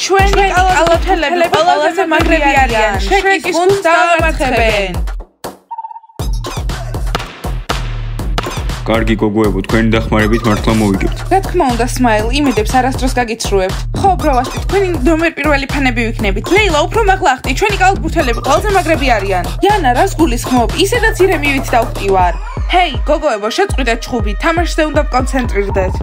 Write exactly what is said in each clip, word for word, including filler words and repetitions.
ჩვენი კალათბურთელები ყველაზე მაგრები არიან. შეკის გუნდს დაამარცხებენ. კარგი გოგოებო, თქვენი დახმარებით მართლა მოვიგებთ. რა თქმა უნდა, სმაილ, იმედებს არასდროს გაგიცრუებთ. ხო, ბროვასტი, თქვენი ნომერ პირველი ფანები ვიქნებით. ლეილა, უფრო მაღლა ახტი, ჩვენი კალათბურთელები ყველაზე მაგრები არიან. იანა, რას გულისხმობ? ისედაც ირემივით დავხტივარ. ჰეი, გოგოებო, შეწყვიტეთ ჩხუბი, თამაშზე უნდა ვკონცენტრირდეთ.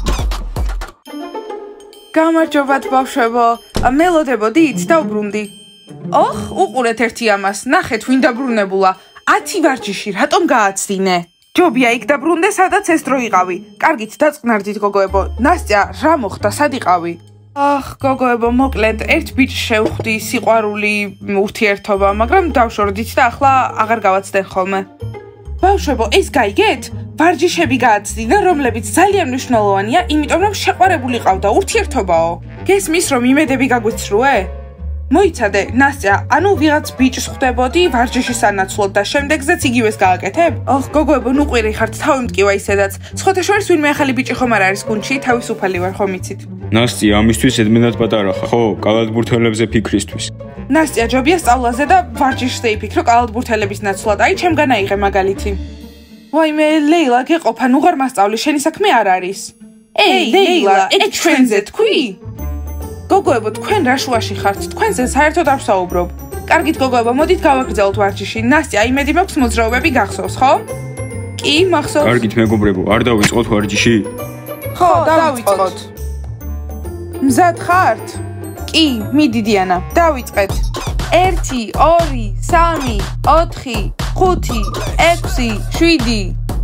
გამარჯობათ, ბავშვებო. მელოდებოდით, დავბრუნდი. ოხ, უყურეთ ერთი ამას. ნახეთ, ვინ დაბრუნებულა. ათი ვარჯიში, რატომ გააცდინე? ჯობია იქ დაბრუნდე, სადაც ეს დრო იყავი. კარგით, დაწყნარდით, გოგოებო. ნასტია, რა მოხდა, სად იყავი? ახ, გოგოებო, მოკლედ, ერთ ბიჭს შევხვდი, სიყვარული, ურთიერთობა, მაგრამ დავშორდით და ახლა აღარ გავაცდენ ხოლმე. ბავშვებო, ეს გაიგეთ? ვარჯიშები გააცდინა, რომლებიც ძალიან მნიშვნელოვანია, იმიტომ რომ შეყვარებული ყავდა, ურთიერთობაო. გესმის, რომ იმედები გაგვიცრუე? მოიცადე, ნასტია, ანუ ვიღაც ბიჭს ხვდებოდი ვარჯიშის სანაცვლოდ და შემდეგზეც იგივეს გააკეთებ? ოხ, გოგოებო, ნუ ყვირი ხართ, თავი მტკივა ისედაც. სხვათა შორის ვინმე ახალი ბიჭი ხომ არ არის გუნდში, თავისუფალი ვარ, ხომ იცით? ნასტია, ამისთვის ედმენად პატარა ხარ, ხო, კალათბურთელებზე ფიქრისთვის. ნასტია, ჯობია სწავლაზე და ვარჯიშზე იფიქრო კალათბურთელების ნაცვლად. აი, ჩემგან აიღე მაგალითი. ვაიმე, ლეილა, გეყოფა, ნუ ღარ მასწავლი, შენი საქმე არ არის. ეი, ლეილა, ეგ ჩვენზე თქვი? გოგოებო, თქვენ რა შუაში ხართ? თქვენზე საერთოდ არ ვსაუბრობ. კარგით, გოგოებო, მოდით გავაგრძელოთ ვარჯიში. ნასტია, იმედი მაქვს მოძრაობები გახსოვს, ხო? კი, მახსოვს. კარგით, მეგობრებო, არ დავიწყოთ ვარჯიში? ხო, დავიწყოთ. მზად ხართ? კი, მიდი დიანა, დავიწყეთ. ერთი, ორი, სამი, ოთხი, ხუთი, ექვსი, შვიდი.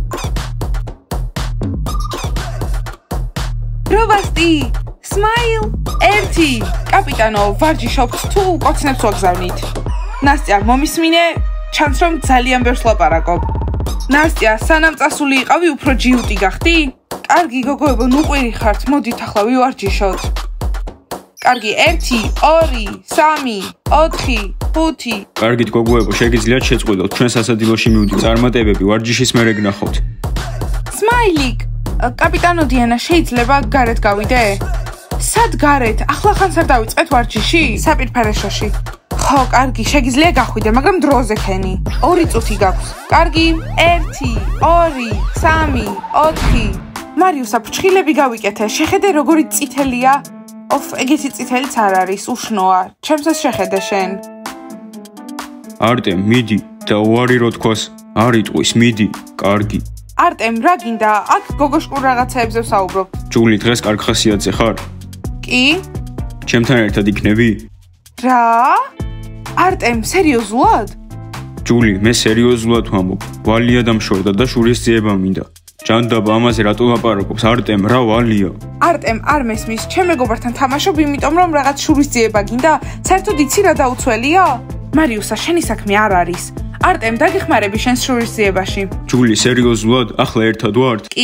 ბროვასტი, სმაილ, ერთი. კაპიტანო, ვარჯიშობთ თუ კოცნებს ვაგზავნით? ნასტია, მომისმინე, ჩანს რომ ძალიან ბევრს ლაპარაკობ. ნასტია, სანამ წასული იყავი, უფრო ჯიუტი გახდი? კარგი, გოგოებო, ნუ ყვირი ხართ, მოდით ახლა ვივარჯიშოთ. კარგი, ერთი, ორი, სამი, ოთხი, ხუთი. კარგით, გოგოებო, შეგიძლიათ შეწყვეტოთ, ჩვენ სასადილოში მივდით. წარმატებები, ვარჯიშის მერე გნახავთ. სმაილიკ, კაპიტანო დიანა, შეიძლება გარეთ გავიდე? სად გარეთ? ახლა ხანს არ დავიწყეთ ვარჯიში? საპირფარეშოში. ხო, კარგი, შეგიძლია გახვიდე, მაგრამ დროზე ხენი. ორი წუთი გაქვს. კარგი, ერთი, ორი, სამი, ოთხი. მარიუსა, ფრჩხილები გავიკეთე. შეხედე როგორი წითელია? ოფ, ეგეთი წითელიც არ არის, უშნოა. ჩემსაც შეხედე შენ. არტემ, მიდი და უარი რო თქვას, არ იტყვის, მიდი. კარგი. არტემ, რა გინდა? აქ გოგოშკურ რაღაცეებზე ვსაუბრობ. ჯული, დღეს კარგ ხასიათზე ხარ? კი? ჩემთან ერთად იქნები? რა? არტემ, სერიოზულად? ჯული, მე სერიოზულად ვამბობ. ვალია დამშორდა და შურისძიება მინდა. ჯანდაბა, ამაზე რატო ლაპარაკობს? არტემ, რა ვალია? არტემ, არ მესმის, ჩემ მეგობართან თამაშობ, იმიტომ რომ რაღაც შურისძიება გინდა? საერთოდ იცი რა დაუცველია? მარიუსა, შენი საქმე არ არის. არტემ, დაგეხმარები შენს შურისძიებაში. ჯული, სერიოზულად? ახლა ერთად ვართ? კი.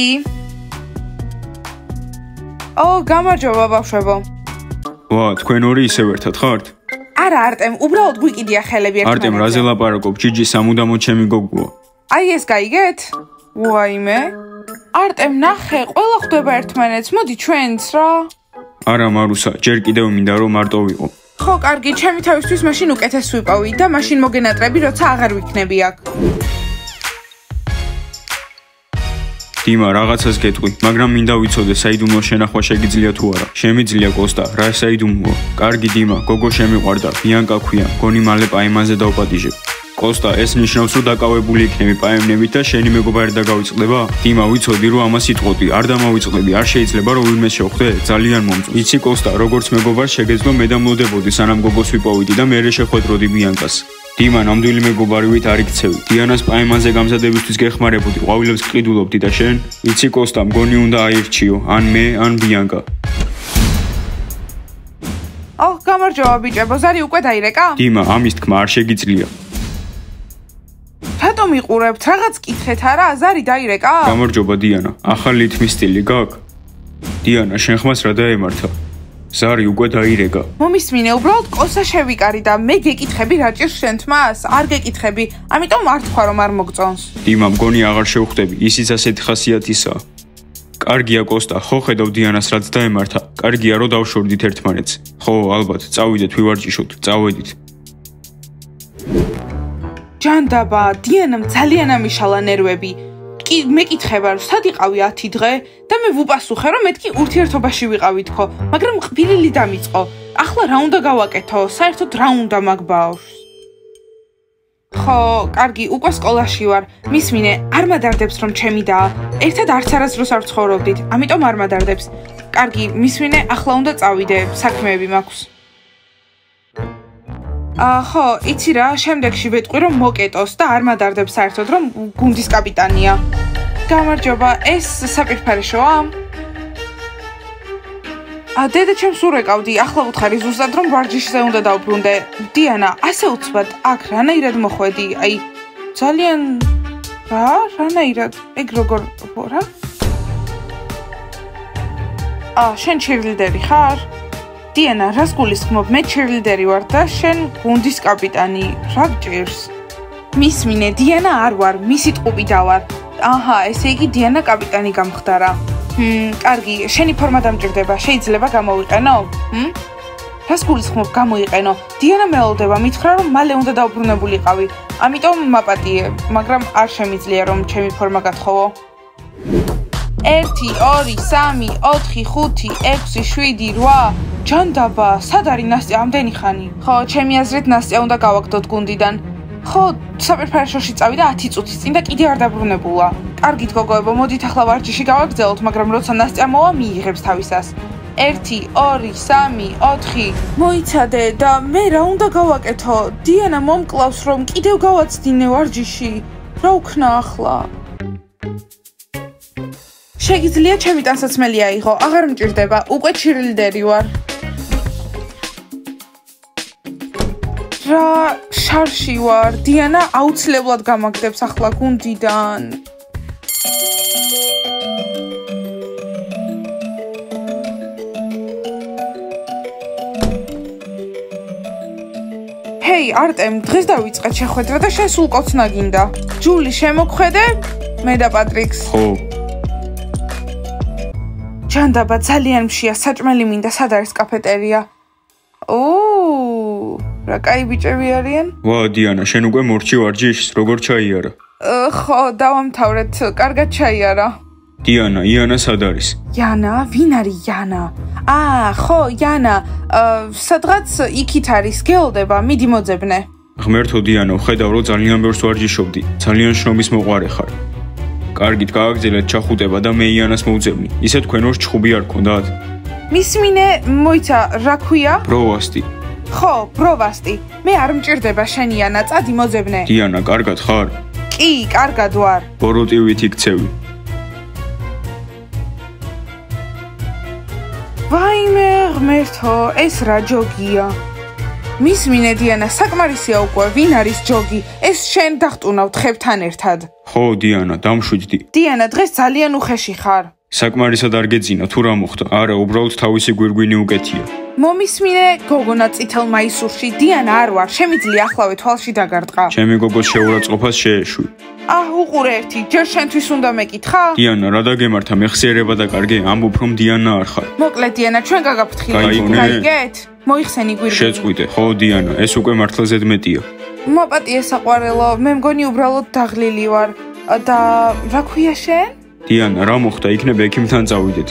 ო, გამარჯობა, ბავშვებო. ვა, თქვენ ორი ისევ ერთად ხართ? არა, არტემ, უბრალოდ გვიკიდია ხელები ერთმანეთზე. არტემ, რაზე ლაპარაკობ? ჯიჯი სამუდამოდ ჩემი გოგოა. აი ეს გაიგეთ? ვაიმე. არტემ, ნახე, ყველა ხვდება ერთმანეთს, მოდი ჩვენც რა. არა, მარუსა, ჯერ კიდევ მინდა რომ მარტო ვიყო. ხო, კარგი, ჩემი თავისთვის მაშინ უკეთეს ვიპოვი და მაშინ მოგენატრები, როცა აღარ ვიქნები აქ. დიმა, რაღაცას გეტყვი, მაგრამ მინდა ვიცოდე, საიდუმლო შენახვა შეგიძლია თუ არა. შემიძლია, კოსტა, რა საიდუმლოა? კარგი, დიმა, გოგო შემიყვარდა, ბიანკა ქვია, გონი მალე პაემაზე დავპატიჟებ. კოსტა, ეს ნიშნავს, რომ დაკავებული იქნები პაემნებით და შენი მეგობარი დაგავიწყდება? დიმა, ვიცოდი, რომ ამას იტყოდი, არ დამავიწყდები, არ შეიძლება, რომ ვინმე შევხვდე, ძალიან მომწონს. იცი, კოსტა, როგორც მეგობარს შეგეძლო მე დამლოდებოდი, სანამ გოგოს ვიპოვიდი და მერე შეხვედროდი ბიანკას. დიმა, ნამდვილი მეგობარივით არ იქცევი. დიანას პაემაზე გამზადებისთვის გეხმარებოდი, ყვავილებს ვყიდულობდი და შენ? იცი, კოსტა, მგონი უნდა აირჩიო, ან მე, ან ბიანკა. ოხ, გამარჯობა, ბიჭებო, ზარი უკვე დაირეკა? დიმა, ამის თქმა არ შეგიძლია. რატომ იყურებთ? რაღაც კითხეთ არა? ზარი დაირეკა? გამარჯობა, დიანა. ახალი რითმის სტილი გაქვს? დიანა, შენ ხმას რა დაემართა? ზარი უკვე დაირეკა. მომისმინე, უბრალოდ კოსა შევიკარი და მე გეკითხები რა ჭირს შენ თმას? არ გეკითხები, ამიტომ არ თქვა რომ არ მოგწონს. დიმა, მგონი აღარ შევხვდები, ისიც ასეთი ხასიათისაა. კარგია კოსტა, ხო ხედავ დიანას რაც დაემართა. კარგია რომ დავშორდით ერთმანეთს. ხო, ალბათ, წავიდეთ ვივარჯიშოთ, წავედით. ჯანდაბა, დიანამ ძალიან ამიშალა ნერვები. კი მეკითხება რომ სად იყავი ათი დღე და მე ვუპასუხე რომ მეთქი ურთიერთობაში ვიყავი თქო, მაგრამ ყბილილი დამიწყო. ახლა რა უნდა გავაკეთო? საერთოდ რა უნდა მაგ ბავშვს? ხო, კარგი, უკვე სკოლაში ვარ. მისმინე, არ მადარდებს რომ ჩემი და ერთად არც არასდროს არ ცხოვრობდით, ამიტომ არ მადარდებს. კარგი, მისმინე, ახლა უნდა წავიდე, საქმეები მაქვს. აა, ხო, იცი რა, შემდეგში ვეტყვი რომ მოკეტოს და არ მადარდებს საერთოდ რომ გუნდის კაპიტანია. გამარჯობა, ეს საპირფარეშოა? ა დედა ჩემს ურეკავდი, ახლა ვუთხარი ზუსტად რომ ვარჯიშზე უნდა დავბრუნდე. დიანა, ასე უცბად, აქ რანაირად მოხვედი? აი, ძალიან რა, რანაირად? ეგ როგორ რა? ა, შენ ჩირლიდერი ხარ? დიანა, რას გულისხმობ? მე ჩირლიდერი ვარ და შენ გუნდის კაპიტანი. რა გჭირს? მისმინე, დიანა არ ვარ, მისი ტყუპი და ვარ. აჰა, ესე იგი დიანა კაპიტანი გამხდარა. მმ, კარგი, შენი ფორმა დამჭირდება, შეიძლება გამოვიყენო? მმ? რას გულისხმობ გამოიყენო? დიანა მელოდება, მითხრა რომ მალე უნდა დავბრუნებულიყავი. ამიტომ მაპატიე, მაგრამ არ შემიძლია რომ ჩემი ფორმა გათხოვო. ერთი, ორი, სამი, ოთხი, ხუთი, ექვსი, შვიდი, რვა. ჯანდაბა, სად არის ნასტია ამდენი ხანი? ხო, ჩემი აზრით ნასტია უნდა გავაგდოთ გუნდიდან. ხო, საპირფარეშოში წავიდა ათი წუთის წინ და კიდე არ დაბრუნებულა. კარგით გოგოებო, მოდით ახლა ვარჯიში გავაგრძელოთ, მაგრამ როცა ნასტია მოვა, მიიღებს თავისას. ერთი, ორი, სამი, ოთხი. მოიცადე და მე რა უნდა გავაკეთო? დიანა მომკლავს რომ კიდევ გავაცდინე ვარჯიში. რა უქნა ახლა? შეგიძლია ჩემი ტანსაცმელი აიღო, აღარ მჭირდება, უკვე ჩირლიდერი ვარ. რა შარში ვარ, დიანა აუცილებლად გამაგდებს ახლა გუნდიდან. ჰეი, არტემ, დღეს დავიწყეთ შეხვედრა და შენ სულ კოცნა გინდა. ჯული, შემოგხვედე? მე და პატრიქს. ხო. ჯანდაბა, ძალიან მშია, საჭმელი მინდა, სად არის კაფეტერია? ოუ, რა კაი ბიჭები არიან? ვა, დიანა, შენ უკვე მორჩი ვარჯიშს, როგორ ჩაიარა? ხო, დავამთავრეთ, კარგად ჩაიარა. დიანა, იანა სად არის? იანა, ვინ არის იანა? აა, ხო, იანა, სადღაც იქით არის, გეოლდება, მიდი მოძებნე. ღმერთო დიანა, ხედავ რომ ძალიან ბევრს ვარჯიშობდი, ძალიან შრომის მოყვარე ხარ. კარგით, გააგრძელეთ ჩახუტება და მე იანას მოვძებნი. ისე თქვენ ორს ჩხუბი არ გქონდათ? მისმინე, მოიცა, რა ქვია? ბროვასტი. ხო, ბროვასტი. მე არ მჭირდება შენ იანა, წადი მოძებნე. დიანა, კარგად ხარ? კი, კარგად ვარ. ბოროტივით იქცევი. ვაიმე, ღმერთო, ეს რა ჯოგია? მისმინე დიანა, საკმარისია უკვე, ვინ არის ჯოგი? ეს შენ დახტუნავ თხებთან ერთად. ხო, დიანა, დამშვიდდი. დიანა, დღეს ძალიან უხეში ხარ. საკმარისად არ გეძინა, თუ რა მოხდა? არა, უბრალოდ თავისი გვირგვინი უკეთია. მომისმინე, გოგონა წითელ მაისურში, დიანა არ ვარ, შემიძლია ახლავე თვალში დაგარტყა. ჩემი გოგოს შეურაცხყოფას შეეშვი. აჰ, უყურე ერთი, ჯერ შენთვის უნდა მეკითხა? დიანა, რა დაგემართა, მეხსიერება და კარგი, ამბობ რომ დიანა არ ხარ. მოკლედ დიანა, ჩვენ გაგაფრთხილეთ. გაიგეთ? მოიხსენი გვირგვინი. შეწყვიტე, ხო დიანა, ეს უკვე მართლა ზედმეტია. მოპატიე საყვარელო, მე მგონი უბრალოდ დაღლილი ვარ და რა ქვია შენ? დიანა, რა მოხდა? იქნებ ექიმთან წავიდეთ.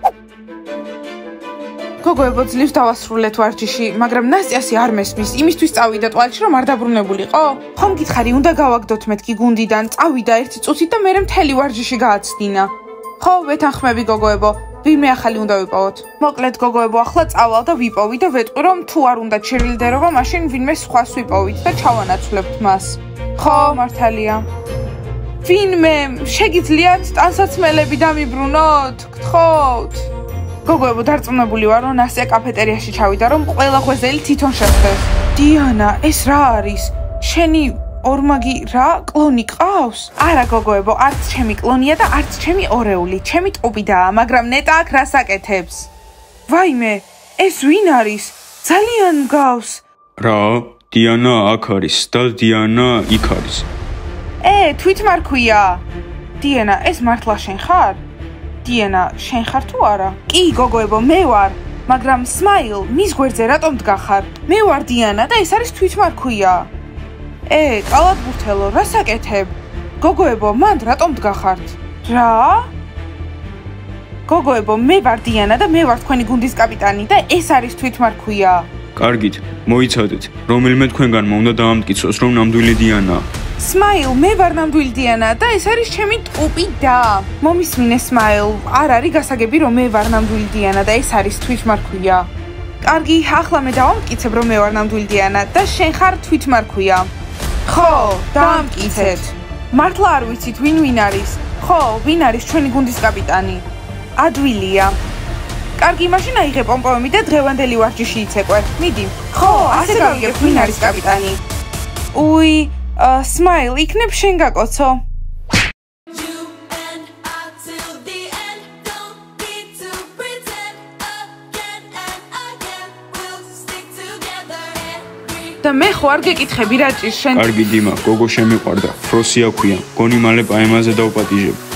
გოგოებო, ძლივს დავასრულეთ ვარჯიში, მაგრამ ნასტიასი არ მესმის, იმისთვის წავიდა ტყუპში, რომ არ დაბრუნებულიყო? ხომ გითხარი, უნდა გავაგდოთ მეთქი გუნდიდან, წავიდა ერთი წუთით და მერე მთელი ვარჯიში გააცდინა. ხო, ვეთანხმები გოგოებო, ვინმე ახალი უნდა ვიპოვოთ. მოკლედ გოგოებო, ახლა წავალ და ვიპოვი და ვეტყვი, რომ თუ არ უნდა ჩირლიდერობა, მაშინ ვინმე სხვას ვიპოვით და ჩავანაცვლებთ მას. ხო, მართალია. ვინმე, შეგიძლიათ ტანსაცმელები დამიბრუნოთ? გთხოვთ. გოგოებო, დარწმუნებული ვარ, რომ ნასტია კაფეტერიაში ჩავიდა, რომ ყველა ღვეზელი თვითონ შეხვდეს. დიანა, ეს რა არის? შენი ორმაგი რა კლონი ყავს? არა გოგოებო, არც ჩემი კლონია და არც ჩემი ორეული, ჩემი ტყუპიდაა, მაგრამ ნეტა აქ რას აკეთებს? ვაიმე, ეს ვინ არის? ძალიან გავს. რა? დიანა აქ არის და დიანა იქ არის. ე, თვითმარქვია. დიანა, ეს მართლა შენ ხარ? დიანა, შენ ხარ თუ არა? კი, გოგოებო, მე ვარ. მაგრამ სმაილ, მის გვერდზე რატომ დგახარ? მე ვარ დიანა და ეს არის თვითმარქვია. ე, კალათბურთელო, რა საკეთებ? გოგოებო, მანდ რატომ დგახართ? რა? გოგოებო, მე ვარ დიანა და მე ვარ თქვენი გუნდის კაპიტანი და ეს არის თვითმარქვია. კარგით, მოიცადეთ. რომელიმე თქვენგანმა უნდა დაამტკიცოს, რომ ნამდვილი დიანაა. სმაილ, მე ვარ ნამდვილი დიანა და ეს არის ჩემი ტყუპი და. მომისმინე სმაილ, არ არის გასაგები რომ მე ვარ ნამდვილი დიანა და ეს არის თვითმარქვია. კარგი, ახლა მე დავამტკიცებ რომ მე ვარ ნამდვილი დიანა და შენ ხარ თვითმარქვია. ხო, დაამტკიცეთ. მართლა არ ვიცით ვინ ვინ არის? ხო, ვინ არის ჩვენი გუნდის კაპიტანი? ადვილია. კარგი, მაშინ აიღე პომპონი და დღევანდელი ვარჯიში იცეკვე. მიდი. ხო, ასე გავიგებ ვინ არის კაპიტანი. უი, სმაილ, იქნებ შენ გაკოცო. და მე ხო არ გეკითხები რა ჭირს შენ? კარგი დიმა, გოგო შემიყვარდა. ფროსი აქვია. გონი მალე პაემაზე დავპატიჟებ.